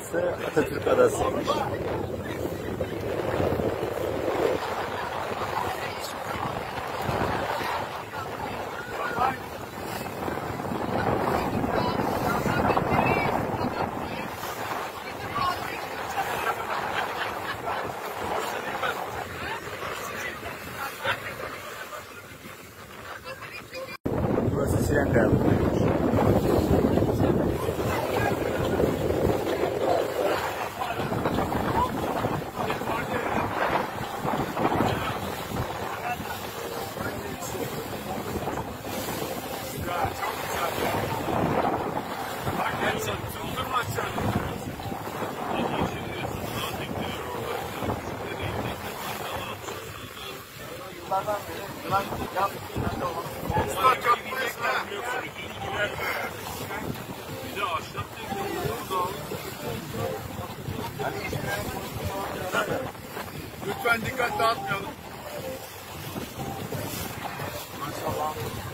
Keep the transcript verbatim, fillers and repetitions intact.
Burası Atatürk Adası'ymış. Burası Siren Kayalık'taymış. Yıllardan beri yılan yaz içinde olan lütfen dikkat dağıtmayalım. maşallah.